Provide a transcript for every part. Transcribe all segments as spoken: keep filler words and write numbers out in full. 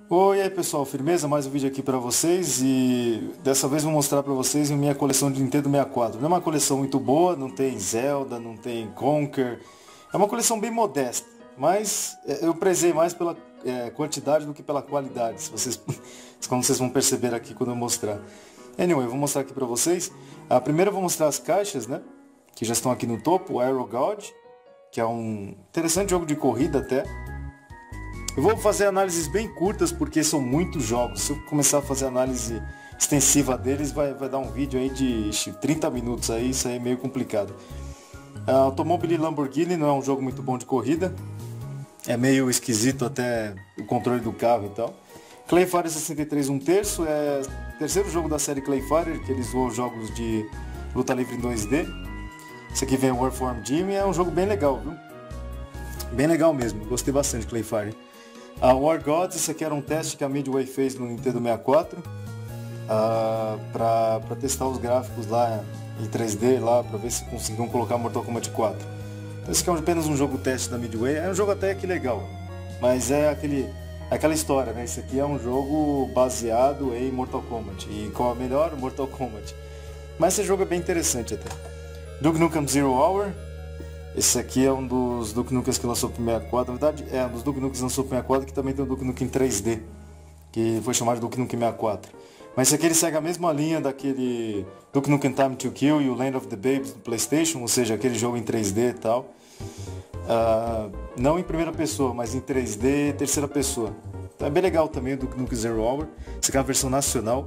Oi, e aí pessoal, firmeza? Mais um vídeo aqui para vocês e dessa vez vou mostrar para vocês a minha coleção de Nintendo sessenta e quatro. Não é uma coleção muito boa, não tem Zelda, não tem Conker, é uma coleção bem modesta, mas é, eu prezei mais pela é, quantidade do que pela qualidade, se vocês, como vocês vão perceber aqui quando eu mostrar. Anyway, eu vou mostrar aqui para vocês. A primeira eu vou mostrar as caixas, né, que já estão aqui no topo, o Aero God, que é um interessante jogo de corrida até. Eu vou fazer análises bem curtas porque são muitos jogos. Se eu começar a fazer análise extensiva deles, vai, vai dar um vídeo aí de trinta minutos, aí isso aí é meio complicado. Uh, Automobile Lamborghini não é um jogo muito bom de corrida. É meio esquisito até o controle do carro e tal. Clay Fighter sessenta e três um terço é o terceiro jogo da série Clay Fighter, que eles voam jogos de luta livre em dois D. Esse aqui vem o Warform Gym, é um jogo bem legal, viu? Bem legal mesmo, gostei bastante de Clay Fighter. A War Gods, esse aqui era um teste que a Midway fez no Nintendo sessenta e quatro uh, para testar os gráficos lá em três D, lá para ver se conseguiam colocar Mortal Kombat quatro. Então esse aqui é apenas um jogo teste da Midway, é um jogo até que legal, mas é aquele, aquela história, né? Esse aqui é um jogo baseado em Mortal Kombat, e qual é o melhor? Mortal Kombat. Mas esse jogo é bem interessante até. Duke Nukem Zero Hour. Esse aqui é um dos Duke Nukem que lançou para o sessenta e quatro, na verdade é um dos Duke Nukem que lançou para o sessenta e quatro, que também tem o Duke Nukem três D, que foi chamado de Duke Nukem sessenta e quatro. Mas esse aqui ele segue a mesma linha daquele Duke Nukem Time to Kill e o Land of the Babes do PlayStation, ou seja, aquele jogo em três D e tal. Uh, não em primeira pessoa, mas em três D terceira pessoa. Então é bem legal também o Duke Nukem Zero Hour. Esse aqui é a versão nacional.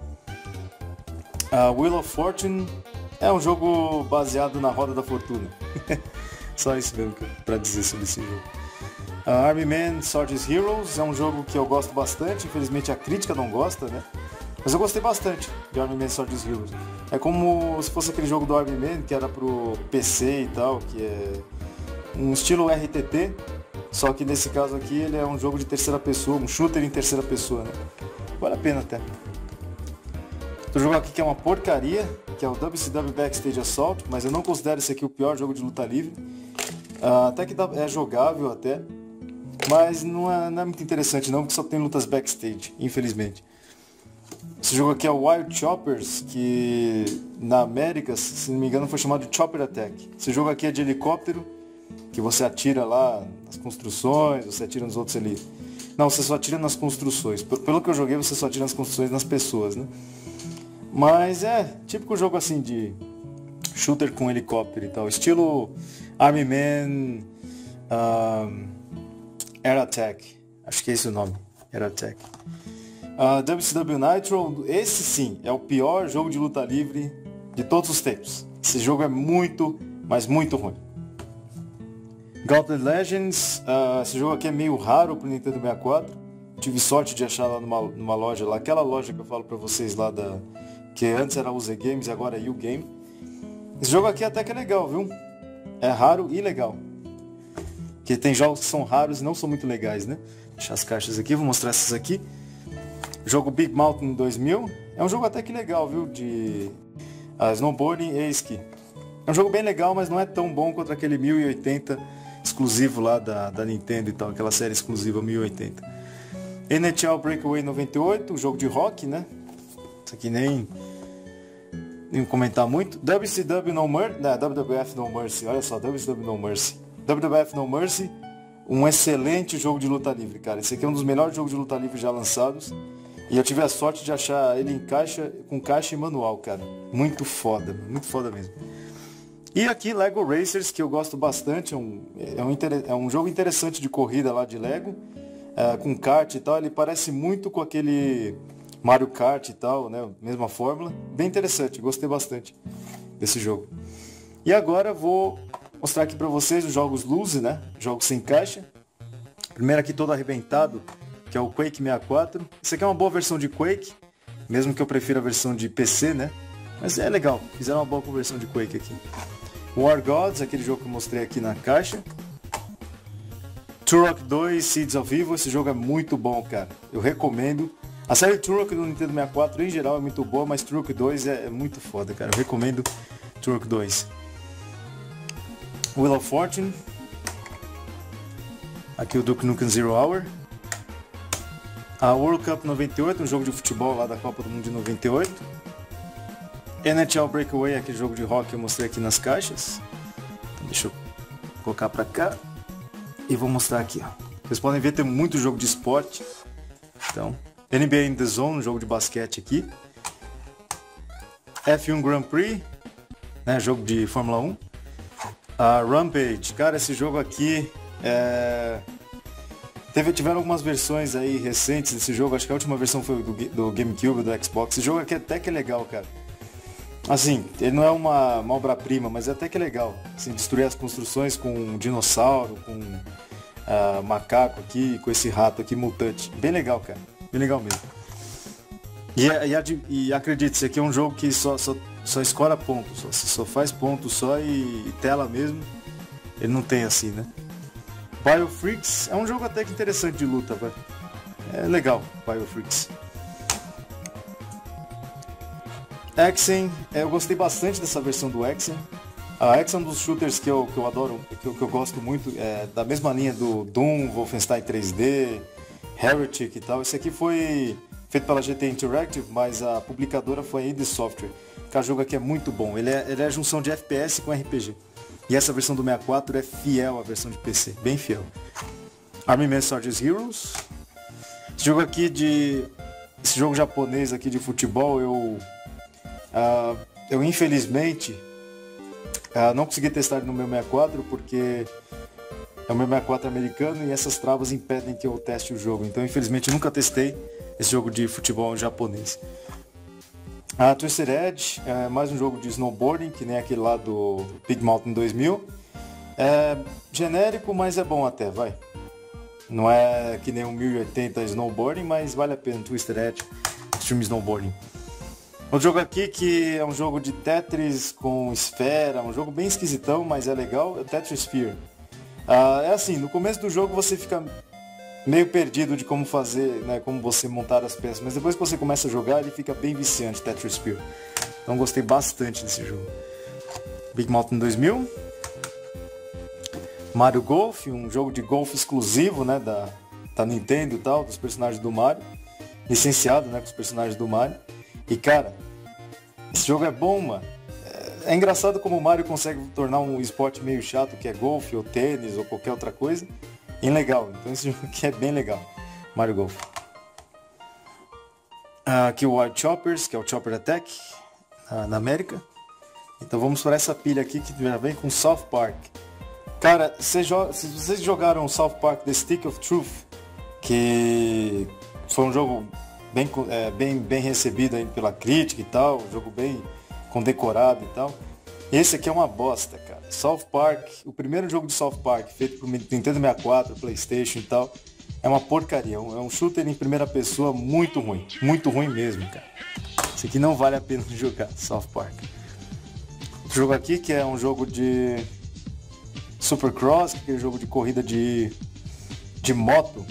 Uh, Wheel of Fortune é um jogo baseado na Roda da Fortuna. Só isso mesmo para dizer sobre esse jogo. Uh, Army Man Swords Heroes é um jogo que eu gosto bastante. Infelizmente a crítica não gosta, né? Mas eu gostei bastante de Army Man Swords Heroes. É como se fosse aquele jogo do Army Man que era pro P C e tal, que é um estilo R T T. Só que nesse caso aqui ele é um jogo de terceira pessoa, um shooter em terceira pessoa, né? Vale a pena até. Outro jogo aqui que é uma porcaria, que é o W C W Backstage Assault, mas eu não considero esse aqui o pior jogo de luta livre. Uh, até que é jogável até, mas não é, não é muito interessante não, porque só tem lutas backstage, infelizmente. Esse jogo aqui é o Wild Choppers, que na América, se não me engano, foi chamado de Chopper Attack. Esse jogo aqui é de helicóptero, que você atira lá nas construções, você atira nos outros ali. Não, você só atira nas construções. Pelo que eu joguei, você só atira nas construções nas pessoas, né? Mas é típico jogo assim de shooter com helicóptero e tal, estilo Army Man um, Air Attack, acho que é esse o nome, Air Attack. uh, W C W Nitro, esse sim é o pior jogo de luta livre de todos os tempos. Esse jogo é muito, mas muito ruim. Gauntlet Legends, uh, esse jogo aqui é meio raro pro Nintendo sessenta e quatro. Tive sorte de achar lá numa, numa loja lá, aquela loja que eu falo pra vocês lá da, que antes era U Z Games e agora é U Game. Esse jogo aqui até que é legal, viu? É raro e legal. Porque tem jogos que são raros e não são muito legais, né? Deixar as caixas aqui, vou mostrar essas aqui. Jogo Big Mountain dois mil. É um jogo até que legal, viu? De uh, snowboarding e esqui. É um jogo bem legal, mas não é tão bom quanto aquele mil e oitenta exclusivo lá da, da Nintendo e tal. Aquela série exclusiva mil e oitenta. N H L Breakaway noventa e oito, um jogo de rock, né? Isso aqui nem... nem comentar muito. W C W No Mercy, não, W W F No Mercy, olha só, W C W No Mercy. W W F No Mercy, um excelente jogo de luta livre, cara. Esse aqui é um dos melhores jogos de luta livre já lançados. E eu tive a sorte de achar ele em caixa, com caixa e manual, cara. Muito foda, muito foda mesmo. E aqui Lego Racers, que eu gosto bastante, é um, é um, é um jogo interessante de corrida lá de Lego, é, com kart e tal. Ele parece muito com aquele Mario Kart e tal, né? Mesma fórmula. Bem interessante, gostei bastante desse jogo. E agora vou mostrar aqui pra vocês os jogos loose, né? Jogos sem caixa. Primeiro aqui todo arrebentado, que é o Quake sessenta e quatro. Esse aqui é uma boa versão de Quake, mesmo que eu prefira a versão de P C, né? Mas é legal, fizeram uma boa conversão de Quake aqui. War Gods, aquele jogo que eu mostrei aqui na caixa. Turok dois, Seeds of Evil, esse jogo é muito bom, cara. Eu recomendo. A série Turok do Nintendo sessenta e quatro em geral é muito boa, mas Turok dois é, é muito foda, cara. Eu recomendo Turok dois. Wheel of Fortune. Aqui o Duke Nukem Zero Hour. A World Cup noventa e oito, um jogo de futebol lá da Copa do Mundo de noventa e oito. N H L Breakaway, aquele jogo de rock que eu mostrei aqui nas caixas. Então, deixa eu colocar pra cá. E vou mostrar aqui, ó. Vocês podem ver, tem muito jogo de esporte. Então, N B A in the Zone, um jogo de basquete aqui. F um Grand Prix, né, jogo de Fórmula um. A Rampage, cara, esse jogo aqui é... Teve, tiveram algumas versões aí recentes desse jogo. Acho que a última versão foi do, do GameCube, do Xbox. Esse jogo aqui até que é legal, cara. Assim, ele não é uma, uma obra-prima, mas até que é legal. Assim, destruir as construções com um dinossauro, com uh, macaco aqui, com esse rato aqui mutante. Bem legal, cara. Bem legal mesmo. E, e, e acredite, esse aqui é um jogo que só, só, só escora pontos. Só, só faz pontos só e, e tela mesmo. Ele não tem assim, né? Biofreaks é um jogo até que interessante de luta, velho. É legal, Biofreaks. Exen, eu gostei bastante dessa versão do Exen. A Exen é um dos shooters que eu, que eu adoro, que eu, que eu gosto muito, é da mesma linha do Doom, Wolfenstein três D, Heretic e tal. Esse aqui foi feito pela G T Interactive, mas a publicadora foi a id Software. O jogo aqui é muito bom, ele é, ele é a junção de F P S com R P G. E essa versão do sessenta e quatro é fiel à versão de P C, bem fiel. Army Men Soldiers Heroes. Esse jogo aqui de... Esse jogo japonês aqui de futebol, eu... Uh, eu infelizmente uh, não consegui testar ele no meu sessenta e quatro porque é o meu sessenta e quatro americano e essas travas impedem que eu teste o jogo. Então infelizmente eu nunca testei esse jogo de futebol japonês. A uh, Twisted Edge é mais um jogo de snowboarding, que nem aquele lá do Big Mountain dois mil. É genérico, mas é bom até, vai. Não é que nem um mil e oitenta snowboarding, mas vale a pena. Twisted Edge, Extreme Snowboarding. Outro jogo aqui que é um jogo de Tetris com esfera, um jogo bem esquisitão, mas é legal, é o Tetris Sphere. Ah, é assim, no começo do jogo você fica meio perdido de como fazer, né, como você montar as peças, mas depois que você começa a jogar ele fica bem viciante, Tetris Sphere. Então gostei bastante desse jogo. Big Mountain dois mil. Mario Golf, um jogo de golfe exclusivo, né, da, da Nintendo e tal, dos personagens do Mario. Licenciado, né, com os personagens do Mario. E cara, esse jogo é bom, mano. É, é engraçado como o Mario consegue tornar um esporte meio chato, que é golfe, ou tênis, ou qualquer outra coisa, em legal. Então esse jogo aqui é bem legal, Mario Golf. Ah, aqui o Wild Choppers, que é o Chopper Attack, ah, na América. Então vamos para essa pilha aqui, que já vem com South Park. Cara, se vocês jogaram South Park The Stick of Truth, que foi um jogo bem, é, bem, bem recebido aí pela crítica e tal, um jogo bem condecorado e tal. Esse aqui é uma bosta, cara. South Park, o primeiro jogo de South Park, feito pro Nintendo sessenta e quatro, PlayStation e tal, é uma porcaria. É um shooter em primeira pessoa muito ruim. Muito ruim mesmo, cara. Esse aqui não vale a pena jogar, South Park. Outro jogo aqui que é um jogo de Supercross, que é um jogo de corrida de, de moto.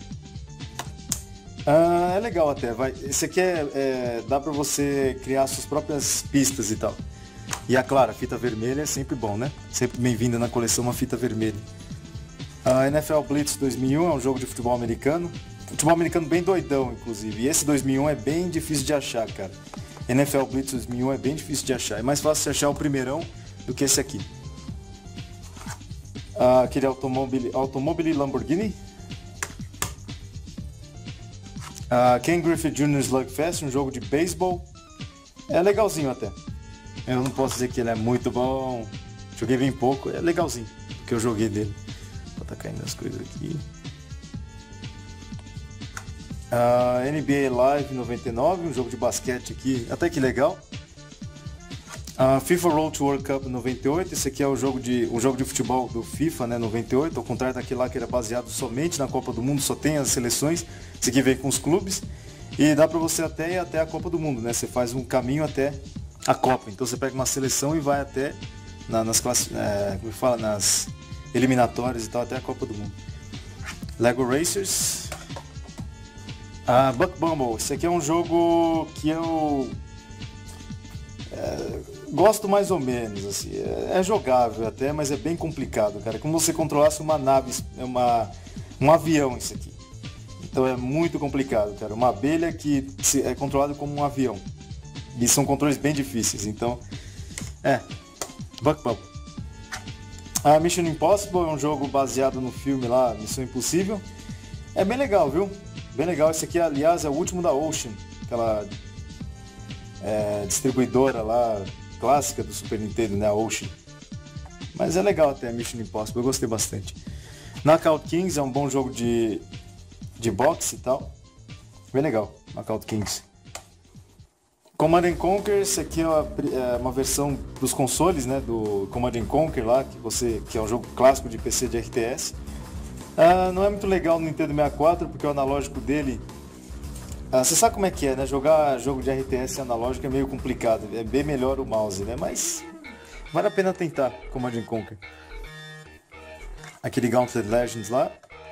Ah, é legal até, vai. Esse aqui é, é dá pra você criar suas próprias pistas e tal. E a claro, a fita vermelha é sempre bom, né? Sempre bem-vinda na coleção uma fita vermelha. A N F L Blitz dois mil e um é um jogo de futebol americano. Futebol americano bem doidão, inclusive. E esse dois mil e um é bem difícil de achar, cara. N F L Blitz dois mil e um é bem difícil de achar. É mais fácil de achar o primeirão do que esse aqui. Ah, aquele Automobile, Automobile Lamborghini. Uh, Ken Griffey Júnior Slugfest, um jogo de beisebol. É legalzinho até. Eu não posso dizer que ele é muito bom. Joguei bem pouco, é legalzinho que eu joguei dele. Vou tá caindo as coisas aqui. Uh, N B A Live noventa e nove, um jogo de basquete aqui, até que legal. Uh, FIFA Road to World Cup noventa e oito, esse aqui é o jogo de, um jogo de futebol do FIFA, né, noventa e oito, ao contrário daquele lá que era baseado somente na Copa do Mundo, só tem as seleções, esse aqui vem com os clubes, e dá pra você até ir até a Copa do Mundo, né, você faz um caminho até a Copa, então você pega uma seleção e vai até na, nas classes, é, como fala, nas eliminatórias e tal, até a Copa do Mundo. Lego Racers. Ah, Buck Bumble, esse aqui é um jogo que eu é, gosto mais ou menos, assim, é, é jogável até, mas é bem complicado, cara, como se você controlasse uma nave, uma, um avião isso aqui. Então é muito complicado, cara. Uma abelha que é controlada como um avião. E são controles bem difíceis, então... É, Buck Bump. A Mission Impossible é um jogo baseado no filme lá, Missão Impossível. É bem legal, viu? Bem legal. Esse aqui, aliás, é o último da Ocean, aquela é, distribuidora lá, clássica do Super Nintendo, né? A Ocean. Mas é legal até a Mission Impossible, eu gostei bastante. Knockout Kings é um bom jogo de, de boxe e tal. Bem legal, Knockout Kings. Command and Conquer, esse aqui é uma, é uma versão dos consoles, né, do Command and Conquer lá, que, você, que é um jogo clássico de P C de R T S. Ah, não é muito legal no Nintendo sessenta e quatro, porque o analógico dele... Ah, você sabe como é que é, né? Jogar jogo de R T S analógico é meio complicado, é bem melhor o mouse, né? Mas vale a pena tentar Command and Conquer. Aquele Gauntlet Legends lá.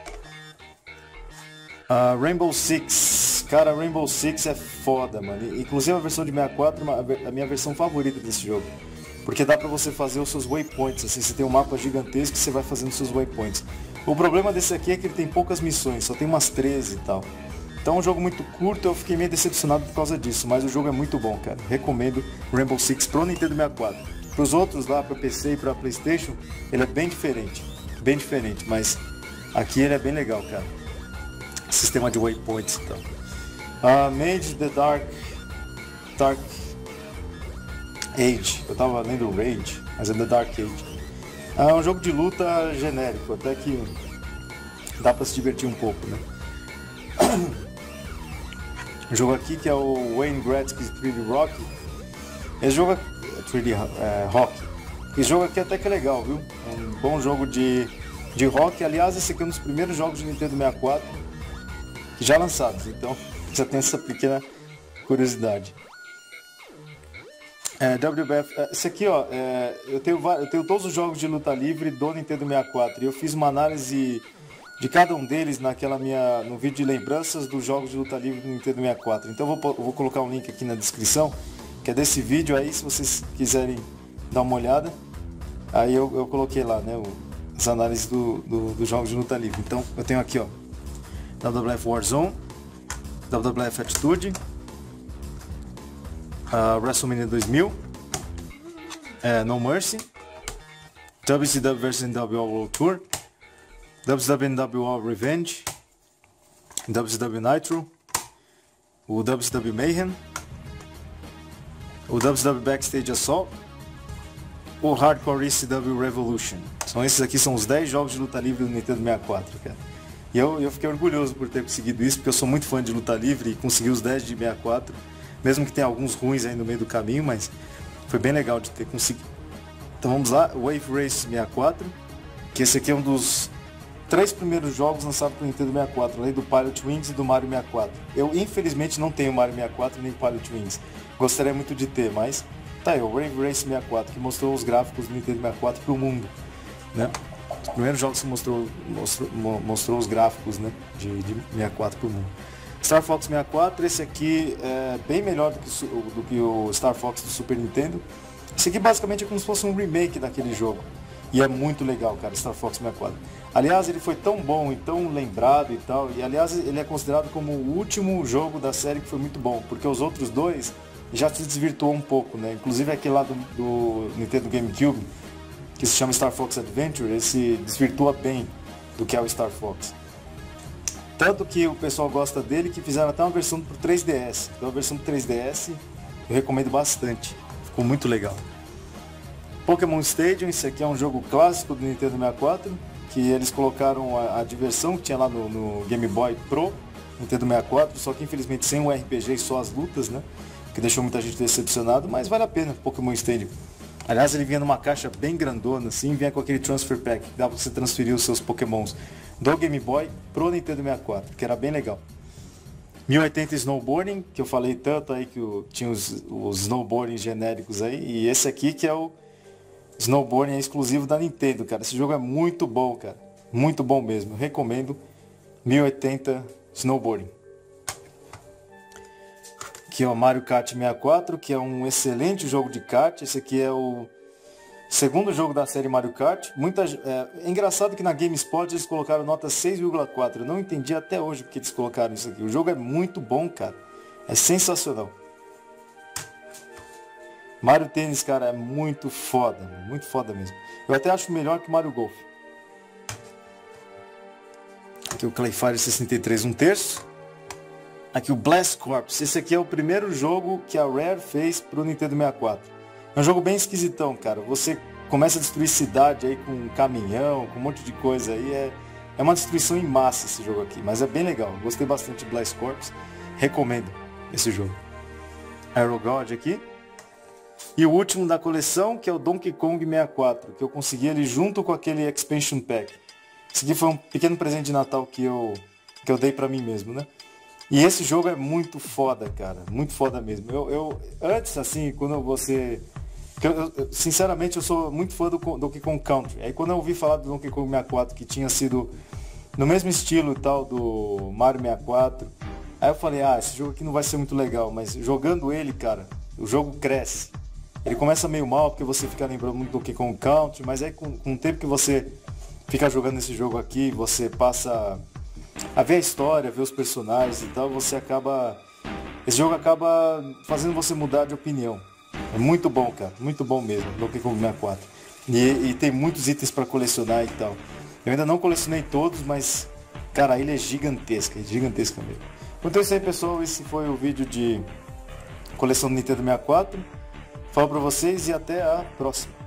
Ah, Rainbow Six. Cara, Rainbow Six é foda, mano. Inclusive a versão de sessenta e quatro é a minha versão favorita desse jogo. Porque dá pra você fazer os seus waypoints, assim, você tem um mapa gigantesco e você vai fazendo os seus waypoints. O problema desse aqui é que ele tem poucas missões, só tem umas treze e tal. Então é um jogo muito curto, eu fiquei meio decepcionado por causa disso, mas o jogo é muito bom, cara. Recomendo Rainbow Six pro Nintendo sessenta e quatro. Pros outros lá, pra P C e pra PlayStation, ele é bem diferente. Bem diferente, mas aqui ele é bem legal, cara. Sistema de waypoints e tal. Uh, Mage the Dark Dark Age. Eu tava lendo Rage, mas é The Dark Age. É um jogo de luta genérico, até que dá pra se divertir um pouco, né? O jogo aqui que é o Wayne Gretzky's três D Rock. Esse jogo é três D é, Rock. Esse jogo aqui até que é legal, viu? É um bom jogo de, de rock. Aliás, esse aqui é um dos primeiros jogos de Nintendo sessenta e quatro já lançados, então já tem essa pequena curiosidade. É, W B F, esse aqui, ó, é, eu, tenho, eu tenho todos os jogos de luta livre do Nintendo sessenta e quatro e eu fiz uma análise de cada um deles naquela minha, no vídeo de lembranças dos jogos de luta livre do Nintendo sessenta e quatro. Então eu vou, eu vou colocar um link aqui na descrição, que é desse vídeo aí, se vocês quiserem dar uma olhada. Aí eu, eu coloquei lá, né, o, as análises do, do, dos jogos de luta livre. Então eu tenho aqui, ó, W W F Warzone, W W F Attitude, uh, WrestleMania dois mil, uh, No Mercy, W C W versus N W O World Tour, W C W N W O Revenge, W C W Nitro, o W C W Mayhem, o W C W Backstage Assault, o Hardcore E C W Revolution. São esses aqui, são os dez jogos de luta livre do Nintendo sessenta e quatro, cara. E eu, eu fiquei orgulhoso por ter conseguido isso, porque eu sou muito fã de luta livre e consegui os dez de sessenta e quatro, mesmo que tenha alguns ruins aí no meio do caminho, mas foi bem legal de ter conseguido. Então vamos lá, Wave Race sessenta e quatro, que esse aqui é um dos três primeiros jogos lançados para o Nintendo sessenta e quatro, além do Pilot Wings e do Mario sessenta e quatro. Eu infelizmente não tenho Mario sessenta e quatro nem Pilot Wings, gostaria muito de ter, mas tá aí, o Wave Race sessenta e quatro, que mostrou os gráficos do Nintendo sessenta e quatro para o mundo, né? Os primeiros jogos que mostrou, mostrou, mostrou os gráficos, né, de, de sessenta e quatro para o mundo. Star Fox sessenta e quatro, esse aqui é bem melhor do que, do que o Star Fox do Super Nintendo. Esse aqui basicamente é como se fosse um remake daquele jogo. E é muito legal, cara, Star Fox sessenta e quatro. Aliás, ele foi tão bom e tão lembrado e tal. E aliás, ele é considerado como o último jogo da série que foi muito bom. Porque os outros dois já se desvirtuou um pouco, né? Inclusive aquele lá do, do Nintendo GameCube, que se chama Star Fox Adventure, ele se desvirtua bem do que é o Star Fox. Tanto que o pessoal gosta dele que fizeram até uma versão pro três D S. Então a versão pro três D S eu recomendo bastante. Ficou muito legal. Pokémon Stadium, esse aqui é um jogo clássico do Nintendo sessenta e quatro, que eles colocaram a, a diversão que tinha lá no, no Game Boy Pro, Nintendo sessenta e quatro, só que infelizmente sem o R P G e só as lutas, né? Que deixou muita gente decepcionado, mas vale a pena, Pokémon Stadium. Aliás, ele vinha numa caixa bem grandona, assim, vinha com aquele Transfer Pack, que dava pra você transferir os seus Pokémons do Game Boy pro Nintendo sessenta e quatro, que era bem legal. mil e oitenta Snowboarding, que eu falei tanto aí que eu, tinha os, os snowboarding genéricos aí, e esse aqui que é o Snowboarding exclusivo da Nintendo, cara. Esse jogo é muito bom, cara. Muito bom mesmo. Eu recomendo mil e oitenta Snowboarding. Aqui é o Mario Kart sessenta e quatro, que é um excelente jogo de kart. Esse aqui é o Segundo jogo da série Mario Kart. Muita, é, é engraçado que na GameSpot eles colocaram nota seis vírgula quatro. Eu não entendi até hoje porque eles colocaram isso aqui. O jogo é muito bom, cara. É sensacional. Mario Tênis, cara, é muito foda. Muito foda mesmo. Eu até acho melhor que Mario Golf. Aqui o Clayfire sessenta e três, um terço. Aqui o Blast Corps. Esse aqui é o primeiro jogo que a Rare fez pro Nintendo sessenta e quatro. É um jogo bem esquisitão, cara. Você começa a destruir cidade aí com um caminhão, com um monte de coisa aí. É, é uma destruição em massa esse jogo aqui, mas é bem legal. Gostei bastante de Blast Corps. Recomendo esse jogo. Aero God aqui. E o último da coleção, que é o Donkey Kong sessenta e quatro, que eu consegui ele junto com aquele Expansion Pack. Esse aqui foi um pequeno presente de Natal que eu, que eu dei pra mim mesmo, né? E esse jogo é muito foda, cara. Muito foda mesmo. Eu, eu antes, assim, quando você... Eu, eu, sinceramente, eu sou muito fã do Donkey Kong Country. Aí quando eu ouvi falar do Donkey Kong sessenta e quatro, que tinha sido no mesmo estilo e tal do Mario sessenta e quatro, aí eu falei, ah, esse jogo aqui não vai ser muito legal. Mas jogando ele, cara, o jogo cresce. Ele começa meio mal, porque você fica lembrando muito do Donkey Kong Country, mas aí com, com o tempo que você fica jogando esse jogo aqui, você passa a ver a história, ver os personagens e tal, você acaba... Esse jogo acaba fazendo você mudar de opinião. É muito bom, cara. Muito bom mesmo. Donkey Kong sessenta e quatro. E, e tem muitos itens para colecionar e tal. Eu ainda não colecionei todos, mas, cara, a ilha é gigantesca. É gigantesca mesmo. Então é isso aí, pessoal. Esse foi o vídeo de coleção do Nintendo sessenta e quatro. Falo pra vocês e até a próxima.